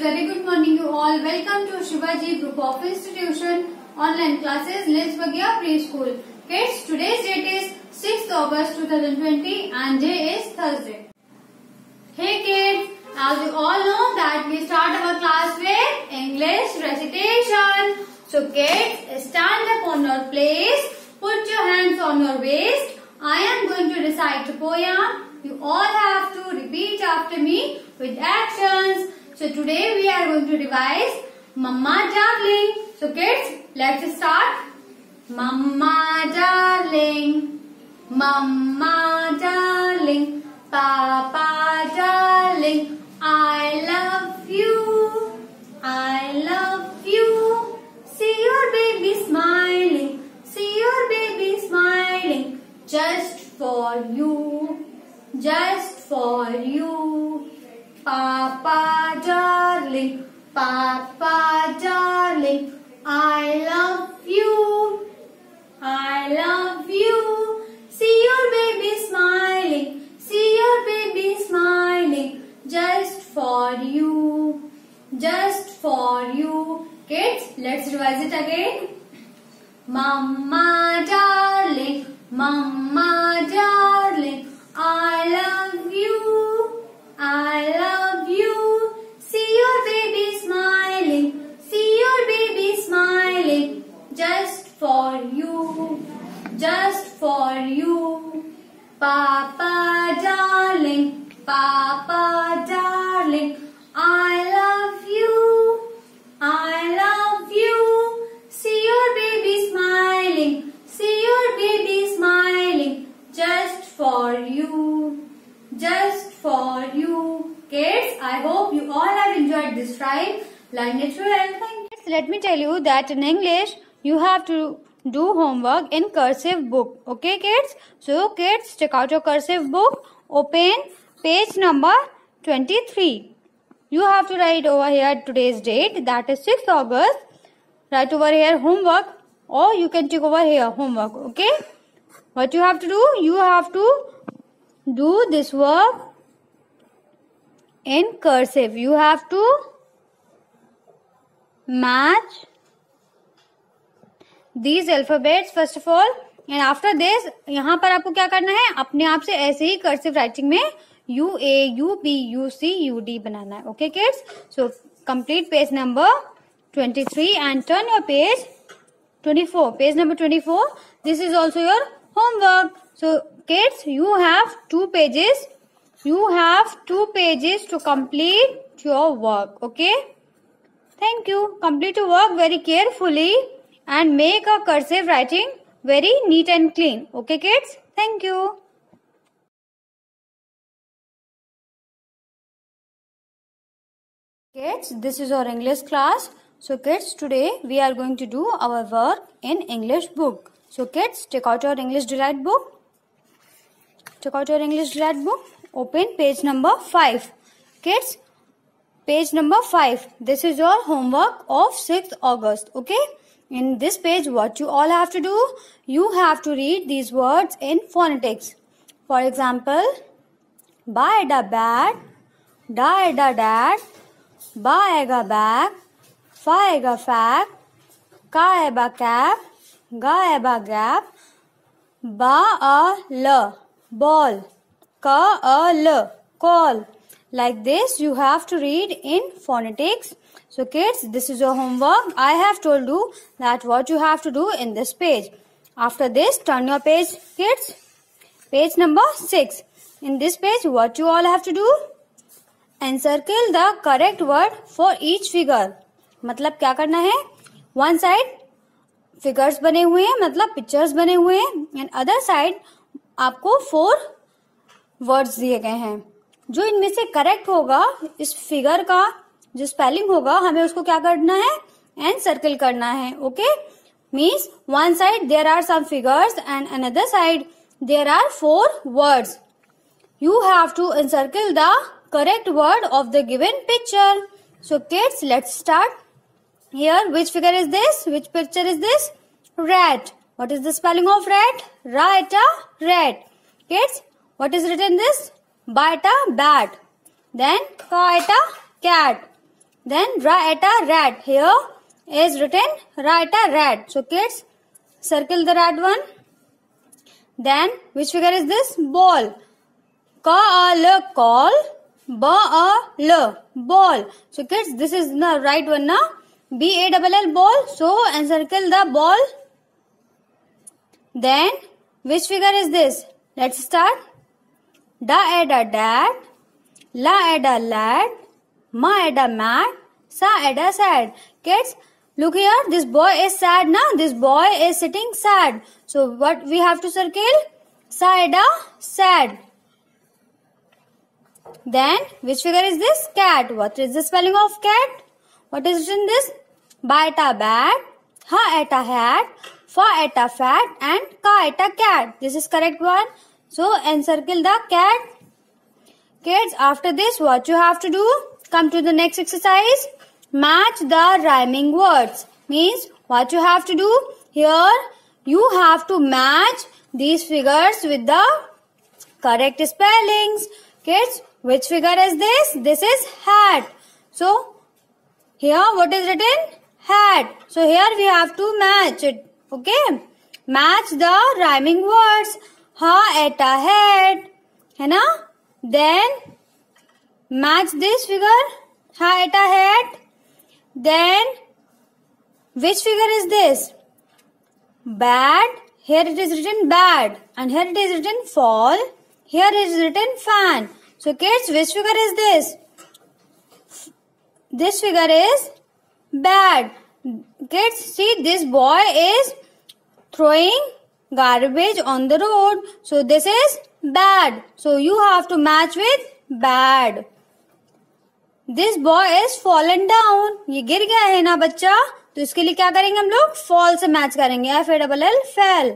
very good morning you all. Welcome to Shivaji Group of Institution online classes Lisbagya Preschool. Kids, today's date is 6th August 2020 and day is Thursday. Hey kids, as you all know that we start our class with English recitation. So kids, stand up on your place, put your hands on your waist. I am going to recite a poem. You all have to repeat after me with actions. So today we are going to revise Mama Darling. So kids, let's start. Mama Darling, Mama Darling, Papa Darling, I love you, I love you. See your baby smiling, see your baby smiling. Just for you, just for you. Papa darling, Papa darling, I love you, I love you. See your baby smiling, see your baby smiling. Just for you, just for you. Kids, let's revise it again. Mama darling, Mama darling, I love you, I love you. See your baby smiling, see your baby smiling. Just for you, just for you. Papa darling, Papa darling, I love you, I love you. See your baby smiling, see your baby smiling. Just for you, just for you. Kids, I hope you all have enjoyed this rhyme. Learn it well. Let me tell you that in English, you have to do homework in cursive book. Okay, kids? So, kids, check out your cursive book. Open page number 23. You have to write over here today's date. That is 6th August. Write over here homework. Or you can take over here homework. Okay? What you have to do? You have to do this work in cursive. You have to match these alphabets first of all, and after this यहाँ पर आपको क्या करना है, अपने आप से ऐसे ही cursive writing में UA, UB, UC, UD बनाना है. Okay kids? So complete page number 23 and turn your page 24. Page number 24. This is also your homework. So kids, you have 2 pages. You have 2 pages to complete your work. Okay? Thank you. Complete your work very carefully and make a cursive writing very neat and clean. Okay kids? Thank you. Kids, this is our English class. So kids, today we are going to do our work in English book. So kids, take out your English Delight book. Take out your English Delight book. Open page number 5. Kids, page number 5. This is your homework of 6th August. Okay? In this page, what you all have to do? You have to read these words in phonetics. For example, ba da bat, da da dad, ba ega bag, fa ega fag, ka eba cap, ga eba gap, ba a l, ball, ka a l, call. Like this, you have to read in phonetics. So kids, this is your homework. I have told you that what you have to do in this page. After this, turn your page, kids. Page number 6. In this page, what you all have to do? Encircle the correct word for each figure. मतलब क्या करना है? One side figures बने हुए हैं, मतलब pictures बने हुए हैं, and other side आपको 4 words दिए गए हैं. जो इनमें से करेक्ट होगा, इस फिगर का जो स्पेलिंग होगा, हमें उसको क्या करना है? एनसर्कल करना है. Okay? Means one side there are some figures and another side there are 4 words. You have to encircle the correct word of the given picture. So kids, let's start. Here, which figure is this? Which picture is this? Rat. What is the spelling of rat? Ra-eta, rat. Kids, what is written this? Ba-eta, bat. Then ka-eta, cat. Then write a rat. Here is written write a rat. So kids, circle the rat one. Then which figure is this? Ball. Ka-a-l, call. Ba-a-l, ball. So kids, this is the right one now. B-A-L-L, ball. So encircle the ball. Then which figure is this? Let's start. Da-ed-a, dad. La-ed-a, lad. Ma-ed-a, mad. Sa-ed-a, sad. Kids, look here. This boy is sad now. This boy is sitting sad. So what we have to circle? Sa-ed-a, sad. Then which figure is this? Cat. What is the spelling of cat? What is written this? Ba-et-a, bat. Ha-et-a, hat. Fa-et-a, fat. And ka-et-a, cat. This is correct one. So encircle the cat. Kids, after this, what you have to do? Come to the next exercise. Match the rhyming words. Means what you have to do? Here, you have to match these figures with the correct spellings. Kids, which figure is this? This is hat. So, here what is written? Hat. So, here we have to match it. Okay. Match the rhyming words. Ha-et-a, hat. है ना? Then match this figure. Ha-et-a, hat. Then which figure is this? Bad. Here it is written bad. And here it is written fall. Here it is written fan. So kids, which figure is this? This figure is bad. Kids, see, this boy is throwing garbage on the road. So this is bad. So you have to match with bad. This boy is fallen down. ये गिर गया है ना बच्चा, तो इसके लिए क्या करेंगे हम लोग? Fall से मैच करेंगे. F-A-L-L, fell.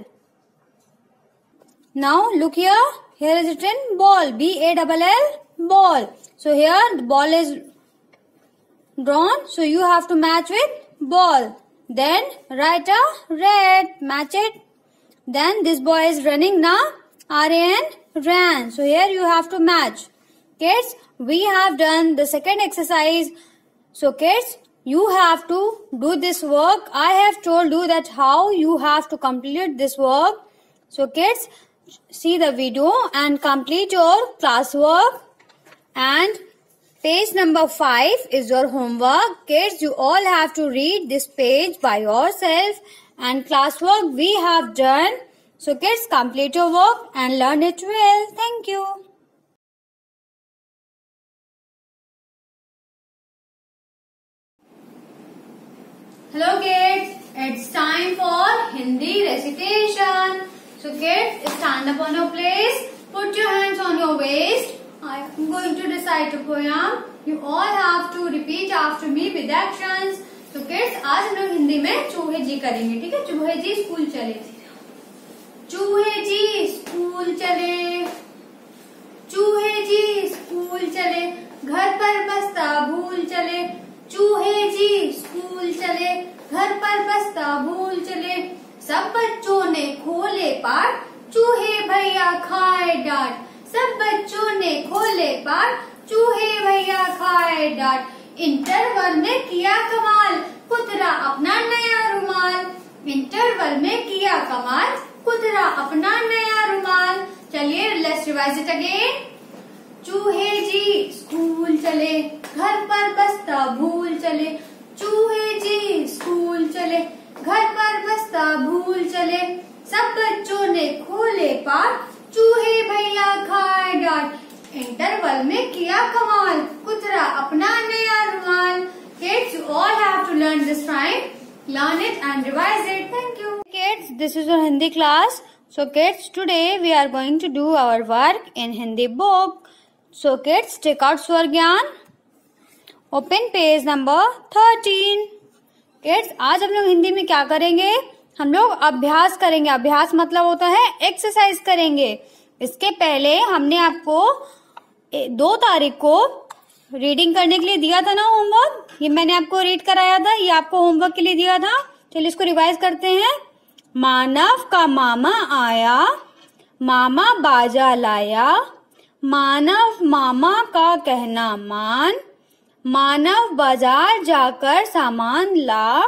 Now look here. Here is written ball. B-A-L-L, ball. So here the ball is drawn. So you have to match with ball. Then write a red. Match it. Then this boy is running now. R-A-N, ran. So here you have to match. Kids, we have done the second exercise. So kids, you have to do this work. I have told you that how you have to complete this work. So kids, see the video and complete your classwork. And page number 5 is your homework. Kids, you all have to read this page by yourself. And classwork we have done. So kids, complete your work and learn it well. Thank you. Hello kids, it's time for Hindi recitation. So kids, stand up on your place, put your hands on your waist. I am going to recite a poem. You all have to repeat after me with actions. So kids, आज हम लोग हिंदी में चूहे जी करेंगे, ठीक है? चूहे जी school चले. चूहे जी स्कूल चले, चूहे जी स्कूल चले, घर पर बस्ता भूल चले. चूहे जी स्कूल चले, घर पर बस्ता भूल चले. सब बच्चों ने खोले पाठ, चूहे भैया खाए डांट. सब बच्चों ने खोले पाठ, चूहे भैया खाए डांट. इंटरवल में किया कमाल, कुतरा अपना नया रुमाल. इंटरवल में किया कमाल, कुतरा अपना नया रुमाल. चलिए, लेट्स रिवाइज इट अगेन. चूहे जी स्कूल चले, घर पर बस्ता भूल चले. चूहे जी स्कूल चले, घर पर बस्ता भूल चले. सब बच्चों ने खोले पाठ, चूहे भैया खाए डांट. इंटरवल में किया कमाल, कुतरा अपना नया रुमाल. Kids, you all have to learn this rhyme. Learn it and revise it. Thank you. Kids, this is your Hindi class. So kids, today we are going to do our work in Hindi book. So kids, take out Svar Gyan. Open page number 13. Kids, आज हम लोग हिंदी में क्या करेंगे? हम लोग अभ्यास करेंगे. अभ्यास मतलब होता है एक्सरसाइज करेंगे. इसके पहले हमने आपको 2 तारीख को रीडिंग करने के लिए दिया था ना होमवर्क. ये मैंने आपको रीड कराया था. ये आपको होमवर्क के लिए दिया था. चलिए इसको रिवाइज करते हैं. मानव का मामा आया, मामा बाजा लाया. मानव मामा का कहना मान, मानव बाजार जाकर सामान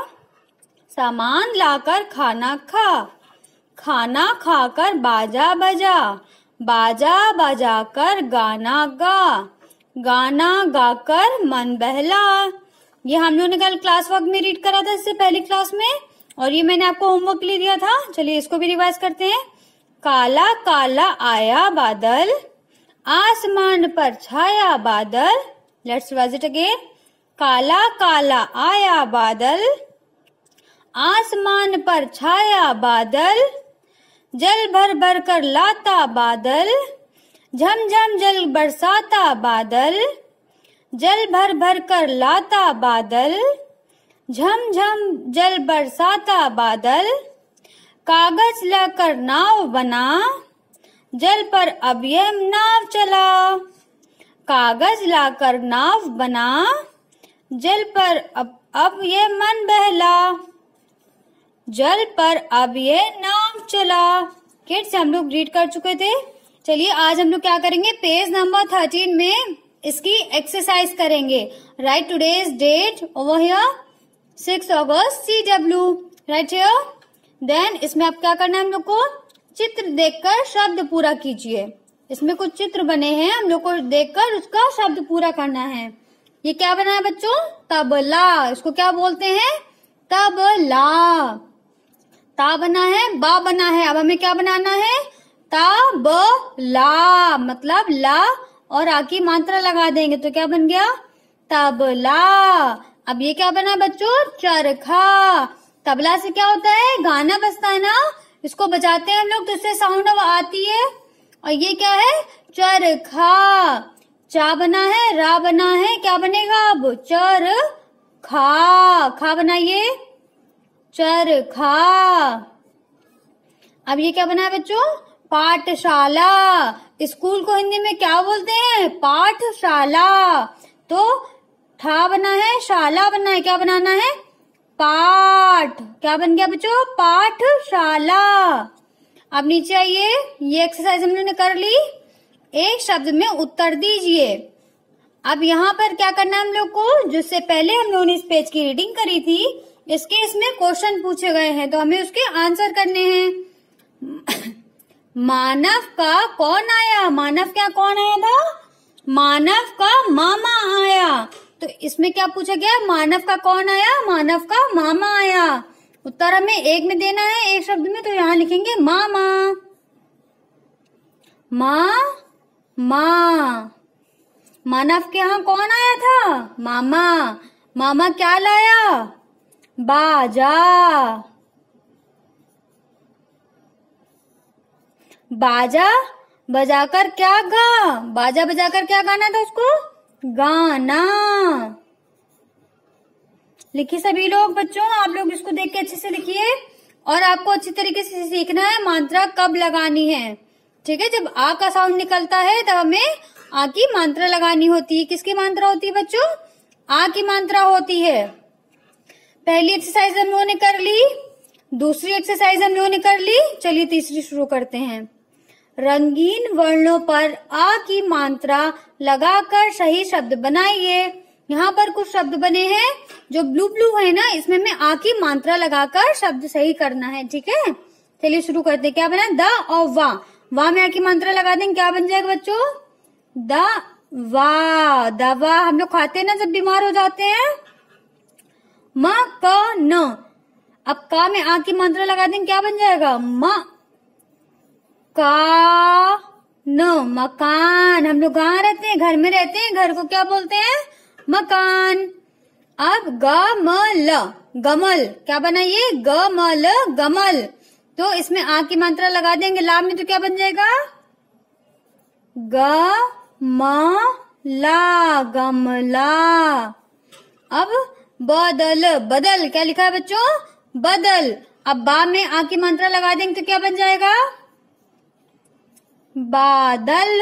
लाकर खाना खा, खाना खाकर बाजा बजा, बाजा बजाकर गाना गा, गाना गाकर मन बहला। ये हम लोगों ने कल क्लास वर्क में रीड करा था इससे पहली क्लास में, और ये मैंने आपको होमवर्क के लिए दिया था। चलिए इसको भी रिवाइज करते हैं। काला काला आया बादल, आसमान पर छाया बादल। Let's revise it again. काला काला आया बादल, आसमान पर छाया बादल, जल भर भर कर लाता बादल, झमझम जल बरसाता बादल, जल भर भर कर लाता बादल, झमझम जल बरसाता बादल, कागज लाकर नाव बना, जल पर अब ये नाव चला, कागज लाकर नाव बना, जल पर अब ये मन बहला, जल पर अब ये नाव चला। किड्स हम लोग रीड कर चुके थे। चलिए आज हम लोग क्या करेंगे, पेज नंबर 13 में इसकी एक्सरसाइज करेंगे। Right today's date over here 6 August CW right here. Then इसमें आप क्या करना है, हम लोग को चित्र देखकर शब्द पूरा कीजिए। इसमें कुछ चित्र बने हैं, हम लोग को देखकर उसका शब्द पूरा करना है। ये क्या बना है बच्चों, तबला। इसको क्या बोलते हैं, तबला। ता बना है, बा बना है, अब हमें क्या बनाना है, तबला। मतलब ला और आ की मात्रा लगा देंगे तो क्या बन गया, तबला। अब ये क्या बना बच्चों, चरखा। तबला से क्या होता है, गाना बजता है ना, इसको बजाते हैं हम लोग तो इससे साउंड आती है। और ये क्या है, चरखा। चा बना है, रा बना है, क्या बनेगा अब, चरखा। खा बनाइए, चरखा। अब ये क्या बना है बच्चों, पाठशाला। स्कूल को हिंदी में क्या बोलते हैं, पाठशाला। तो ठा बना है, शाला बना है, क्या बनाना है, पाठ। क्या बन गया बच्चों, पाठशाला। अब नीचे आइए, ये एक्सरसाइज हम लोगों ने कर ली। एक शब्द में उत्तर दीजिए। अब यहाँ पर क्या करना है हम लोग को, जिससे पहले हम लोगों ने इस पेज की रीडिंग करी थी, इसमें क्वेश्चन पूछे गए हैं तो हमें उसके आंसर करने हैं। मानव का कौन आया, मानव क्या कौन आया था, मानव का मामा आया। तो इसमें क्या पूछा गया, मानव का कौन आया, मानव का मामा आया। उत्तर हमें एक में देना है, एक शब्द में, तो यहाँ लिखेंगे मामा। माँ। मानव के यहाँ कौन आया था, मामा। मामा क्या लाया, बाजा। बाजा बजाकर क्या गा, बाजा बजाकर क्या गाना था उसको, गाना। लिखिए सभी लोग बच्चों, आप लोग इसको देख के अच्छे से लिखिए। और आपको अच्छी तरीके से सीखना है मात्रा कब लगानी है, ठीक है। जब आ का साउंड निकलता है तब हमें आ की मात्रा लगानी होती है। किसकी मात्रा होती है बच्चों, आ की मात्रा होती है। पहली एक्सरसाइज हम लोगों ने कर ली, दूसरी एक्सरसाइज हम लोगों ने कर ली। चलिए तीसरी शुरू करते हैं। रंगीन वर्णों पर आ की मात्रा लगाकर सही शब्द बनाइए। यहाँ पर कुछ शब्द बने हैं जो ब्लू ब्लू है ना, इसमें हमें आ की मात्रा लगाकर शब्द सही करना है, ठीक है। चलिए शुरू करते हैं। क्या बना, द और वाह में आ की मात्रा लगा देंगे, क्या बन जाएगा बच्चों, दवा। दवा हम लोग खाते हैं ना जब बीमार हो जाते हैं। म क न, अब का में आ की मात्रा लगा देंगे, क्या बन जाएगा, म का न, मकान। हम लोग कहाँ रहते हैं, घर में रहते हैं, घर को क्या बोलते हैं, मकान। अब गमल, गमल क्या बना ये, गमल, गमल। तो इसमें आ की मात्रा लगा देंगे ला में, तो क्या बन जाएगा, गमला, गमला। अब बदल, बदल क्या लिखा है बच्चों, बदल। अब बा में आ की मात्रा लगा देंगे तो क्या बन जाएगा, बादल।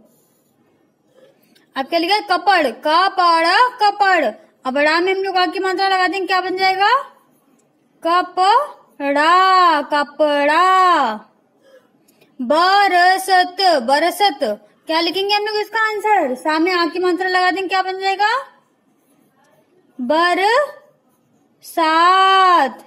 अब क्या लिखा है, कपड़, कपड़ा, कपड़। अब ड़ा में हम लोग आ की मात्रा लगा देंगे, क्या बन जाएगा, कपड़ा, कपड़ा। बरसत, बरसत क्या लिखेंगे हम लोग इसका आंसर, सा में आ की मात्रा लगा देंगे, क्या बन जाएगा, बरसात,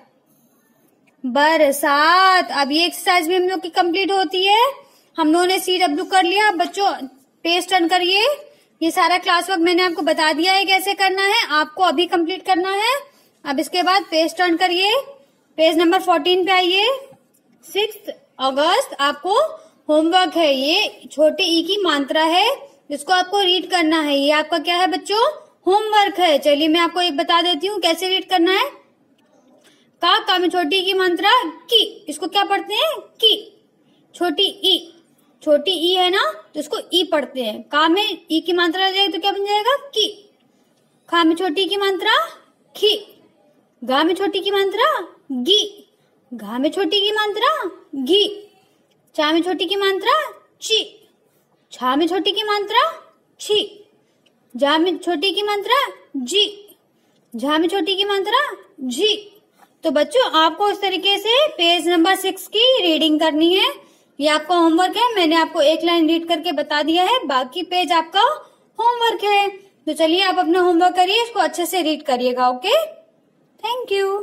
बरसात। अब ये एक्सरसाइज भी हम लोग की कंप्लीट होती है। हम लोगों ने CW कर लिया। बच्चों पेज टर्न करिए। ये सारा क्लास वर्क मैंने आपको बता दिया है कैसे करना है, आपको अभी कंप्लीट करना है। अब इसके बाद पेज टर्न करिए, पेज नंबर 14 पे आइए। 6 अगस्त आपको होमवर्क है। ये छोटे ई की मात्रा है, जिसको आपको रीड करना है। ये आपका क्या है बच्चों? होमवर्क है। चलिए मैं आपको एक बता देती हूँ कैसे रीड करना है। का में छोटी ई की मात्रा की, इसको क्या पढ़ते हैं? की। छोटी ई है ना, तो इसको ई पढ़ते हैं। का में ई की मात्रा आ जाएगी तो क्या बन जाएगा? की। खा में छोटी की मात्रा खी। गा में छोटी की मात्रा गी। घा में छोटी की मात्रा घी। चा में छोटी की मात्रा ची। छा में छोटी की मात्रा छी। जा में छोटी की मात्रा जी। झा में छोटी की मात्रा जी। तो बच्चों आपको इस तरीके से पेज नंबर 6 की रीडिंग करनी है। ये आपका होमवर्क है। मैंने आपको एक लाइन रीड करके बता दिया है, बाकी पेज आपका होमवर्क है। तो चलिए आप अपना होमवर्क करिए, इसको अच्छे से रीड करिएगा। Okay, thank you.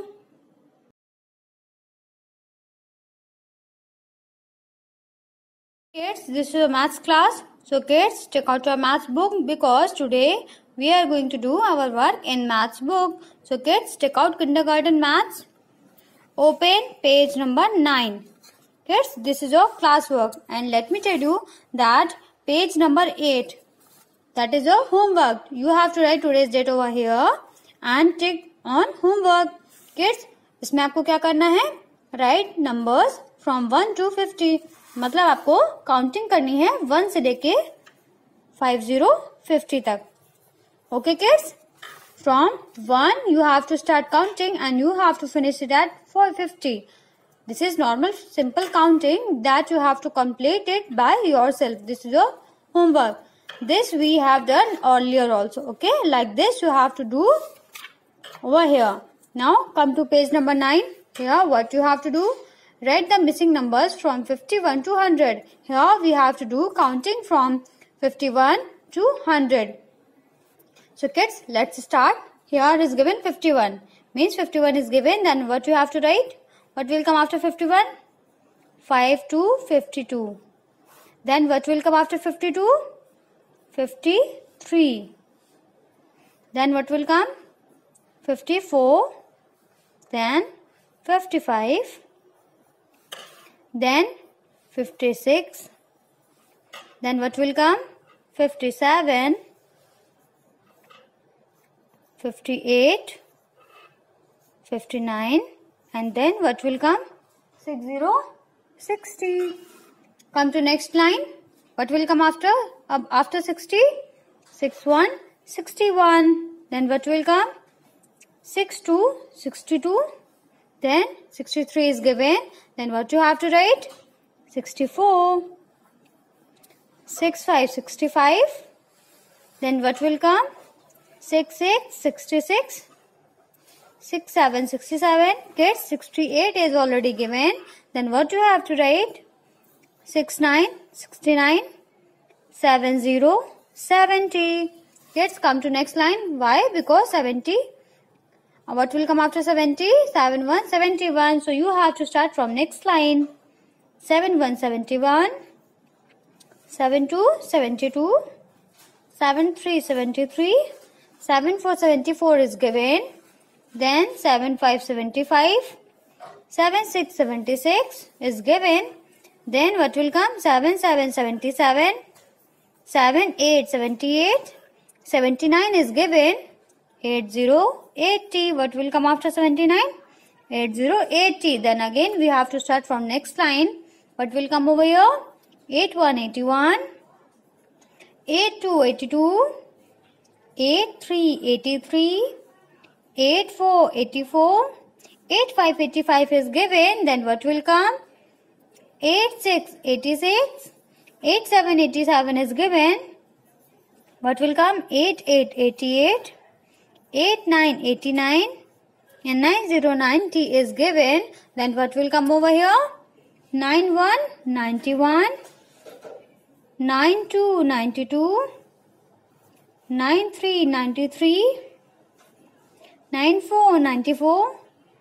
Kids, this is a maths class. So kids, take out your maths book because today we are going to do our work in maths book. So kids, take out kindergarten maths. Open page number 9. Kids, this is your class work, and let me tell you that page number 8, that is your homework. You have to write today's date over here and tick on homework. Kids, इसमें आपको क्या करना है? Write numbers from 1 to 50. मतलब आपको counting करनी है 1 से लेके 50 तक। Okay kids, from 1 you have to start counting and you have to finish it at 450. This is normal simple counting that you have to complete it by yourself. This is your homework. This we have done earlier also. Okay, like this you have to do over here. Now come to page number 9. Here what you have to do? Write the missing numbers from 51 to 100. Here we have to do counting from 51 to 100. So kids, let's start. Here is given 51. Means 51 is given. Then what you have to write? What will come after 51? 5 to 52. Then what will come after 52? 53. Then what will come? 54. Then 55. Then 56. Then what will come? 57. 58. 59. And then what will come? 60. Come to next line. What will come after? After 60? 61. 61. Then what will come? 62. 62. Then 63 is given. Then what you have to write? 64. 65. 65. Then what will come? 66. 66. 67. 67. Kids, 68 is already given. Then what you have to write? 69. 69. 70. 70. Kids, come to next line. Why? Because 70. What will come after 70? 71, 71. So you have to start from next line. 71, 71. 72, 72. 73, 73. 74, 74 is given. Then 75, 75. 76, 76 is given. Then what will come? 77, 77. 78, 78. 79 is given. 80, 80. What will come after 79? 80, 80. Then again we have to start from next line. What will come over here? 81, 81. 82, 82. 83, 83. 84, 84. 85, 85 is given. Then what will come? 86, 86. 87, 87 is given. What will come? 88, 88. 89, 89. And 90, 90 is given. Then what will come over here? 91, 91. 92, 92. 93, 93. 94 94,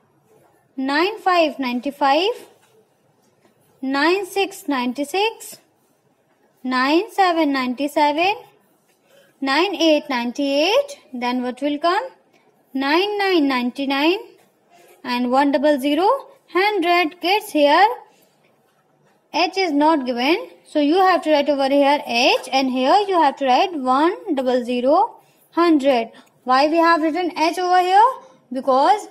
95 95, 96 96, 97 97, 98 98. Then what will come? 99 99 and 100 100. Kids, here H is not given, so you have to write over here H, and here you have to write 100 100. Why we have written H over here? Because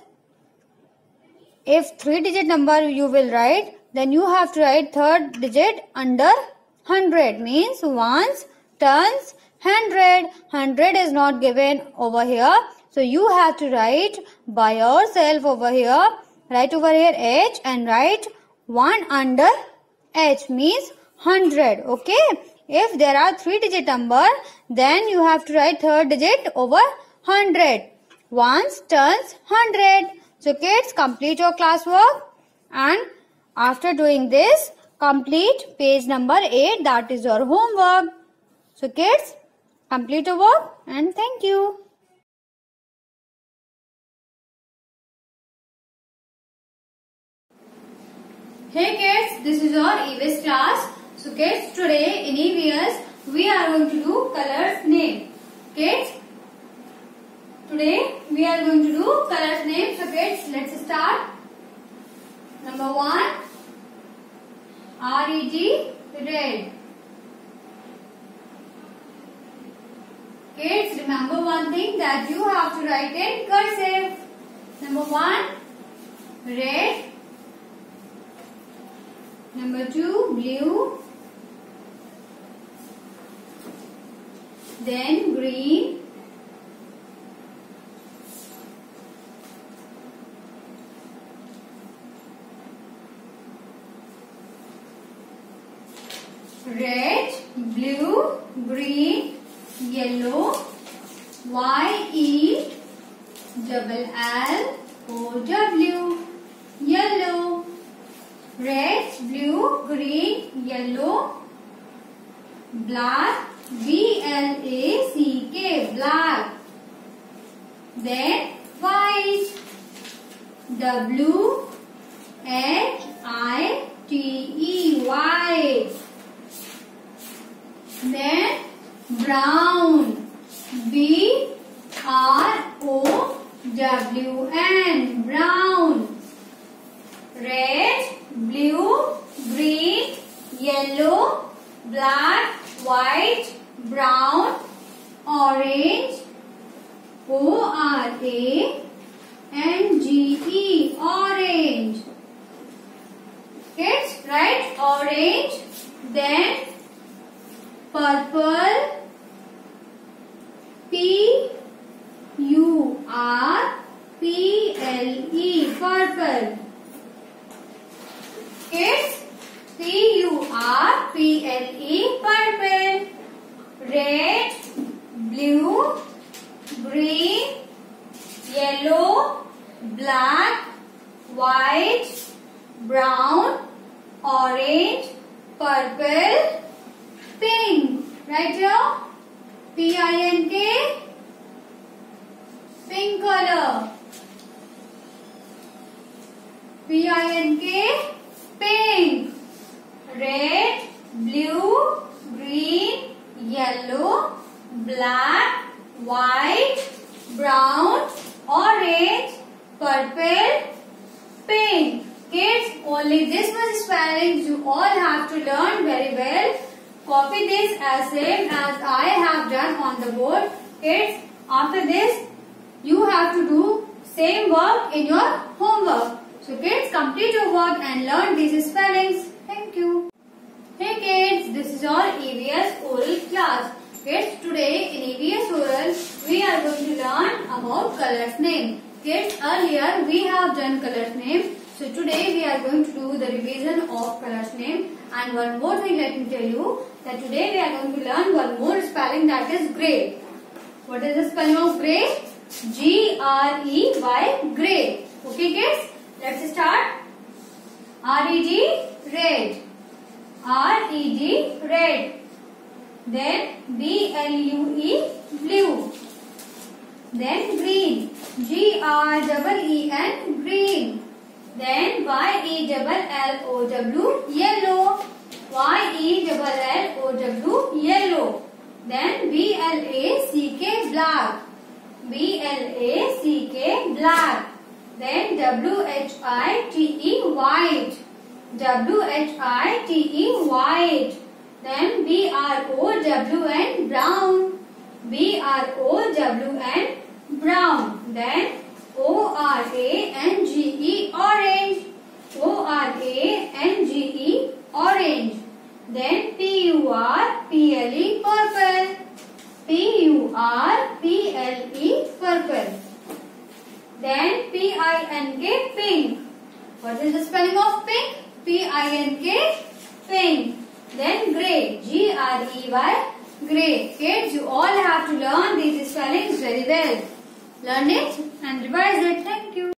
if 3-digit number you will write, then you have to write third digit under 100. Means ones, tens, 100. 100 is not given over here, so you have to write by yourself over here. Write over here H and write 1 under H, means 100. Okay. If there are 3-digit number, then you have to write third digit over 100. Ones, tens, 100. So kids, complete your classwork, and after doing this, complete page number 8. That is your homework. So kids, complete your work, and thank you. Hey kids, this is your EVS class. So kids, today in EVS we are going to do colors name. Kids, today we are going to do colors name. So kids, let's start. Number 1, red, red. Kids, remember one thing, that you have to write in cursive. Number 1, red. Number 2, blue. Then green. Red, blue, green, yellow, YELLOW, yellow. Red, blue, green, yellow, black, BLACK, black. Then white, WHITE, white. Then brown, BROWN, brown. Red, blue, green, yellow, black, white, brown, orange, ORANGE, orange. Kids, write orange. Then purple, PURPLE, purple. Kids, PURPLE, purple. Red, blue, green, yellow, black, white, brown, orange, purple, pink. Right here, PINK, pink color. PINK, pink. Red, blue, green, yellow, black, white, brown, orange, purple, pink. Kids, only this much spellings you all have to learn very well. Copy this as same as I have done on the board. Kids, after this, you have to do same work in your homework. So kids, complete your work and learn these spellings. Thank you. Hey kids, this is your EVS oral class. Kids, today in EVS oral, we are going to learn about colors name. Kids, earlier we have done colors name. So today we are going to do the revision of colors name. And one more thing, let me tell you that today we are going to learn one more spelling, that is grey. What is the spelling of grey? Grey, grey. Okay kids, let's start. RED, red. RED, red. Then BLUE, blue. Then green. G-R-E-E-N, green. Then Y-E-L-L-O-W, yellow. Y-E-L-L-O-W, yellow. Then B-L-A-C-K, black. B-L-A-C-K, black. Then W-H-I-T-E, white. W-H-I-T-E, white. Then B-R-O-W-N, brown. B-R-O-W-N, brown. Then O-R-A-N-G-E, orange. O-R-A-N-G-E, orange. Then P-U-R-P-L-E, purple. P-U-R-P-L-E, purple. Then P-I-N-K, pink. What is the spelling of pink? P-I-N-K, pink. Then grey, G-R-E-Y, grey. Kids, you all have to learn these spellings very well. Learn it and revise it. Thank you.